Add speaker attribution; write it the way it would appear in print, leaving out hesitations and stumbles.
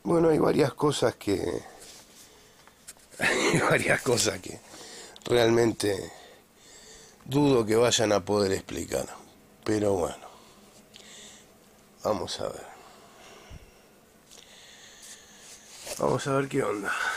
Speaker 1: Bueno, hay varias cosas que... hay varias cosas que realmente dudo que vayan a poder explicar. Pero bueno, vamos a ver. Vamos a ver qué onda.